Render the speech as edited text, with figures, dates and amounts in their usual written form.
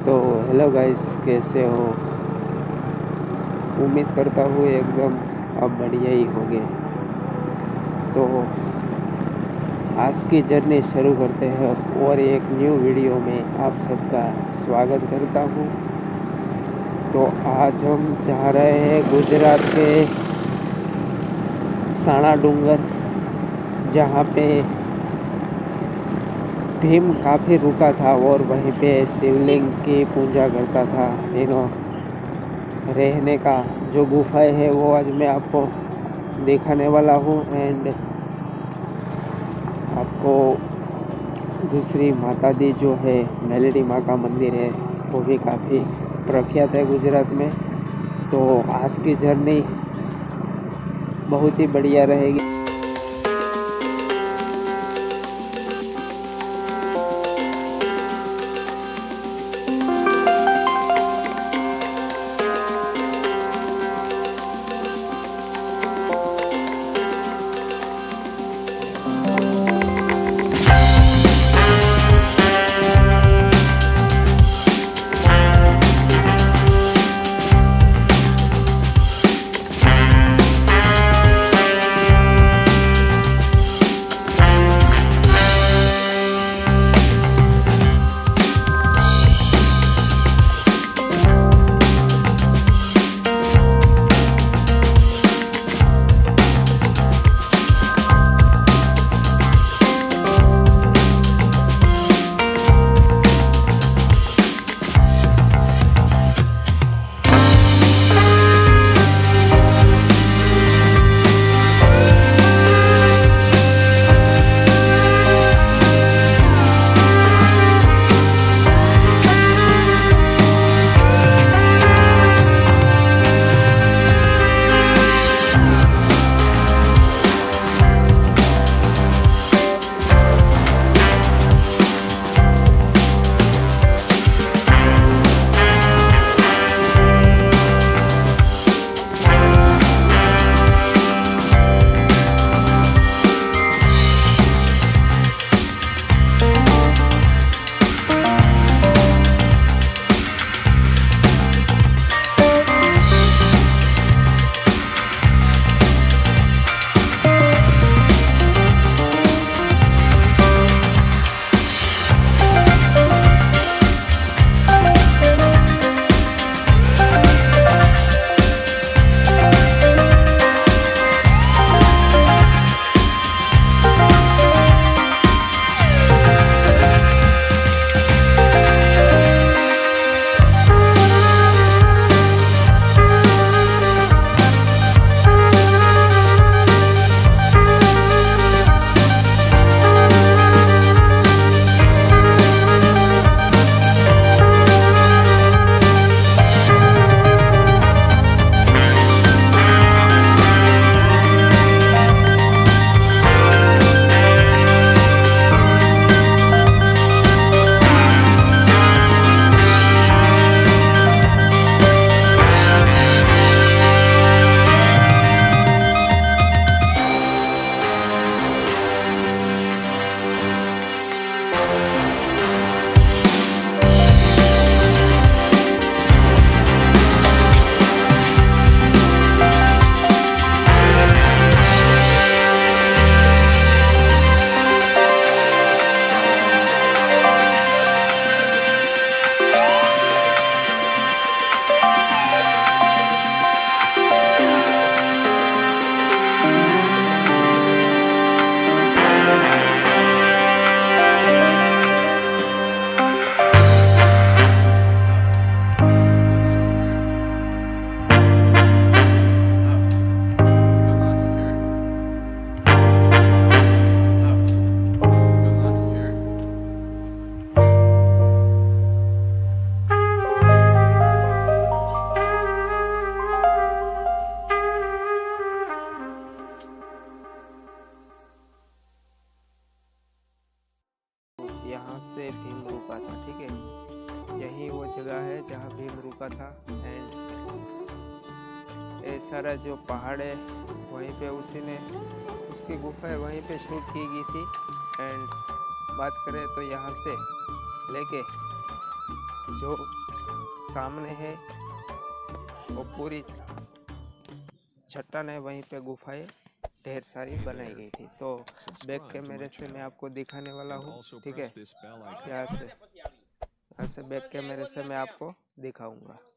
तो hello guys, कैसे हो? उम्मीद करता हूँ एकदम अब बढ़िया ही होंगे। तो आज की जर्नी शुरू करते हैं और एक न्यू वीडियो में आप सबका स्वागत करता हूँ। तो आज हम जा रहे हैं गुजरात के सानाडुंगर, जहाँ पे भीम काफ़ी रुका था और वहीं पे शिवलिंग की पूजा करता था। रहने का जो गुफाएं है वो आज मैं आपको दिखाने वाला हूँ। एंड आपको दूसरी माता दी जो है मेलडी माँ का मंदिर है, वो भी काफ़ी प्रख्यात है गुजरात में। तो आज की जर्नी बहुत ही बढ़िया रहेगी। यहाँ से भीम रुका था, ठीक है। यही वो जगह है जहाँ भीम रुका था। एंड ये सारा जो पहाड़ है वहीं पे उसी ने उसकी गुफा है, वहीं पे शूट की गई थी। एंड बात करें तो यहाँ से लेके जो सामने है वो पूरी चट्टान है, वहीं पे गुफाएं ढेर सारी बनाई गई थी। तो बैक कैमरे से मैं आपको दिखाने वाला हूँ, ठीक है। यहाँ से बैक कैमरे से मैं आपको दिखाऊंगा।